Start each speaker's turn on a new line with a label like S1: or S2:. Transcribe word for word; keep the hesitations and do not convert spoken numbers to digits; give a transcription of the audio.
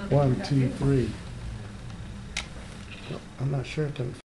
S1: One, two, three. I'm not sure it didn't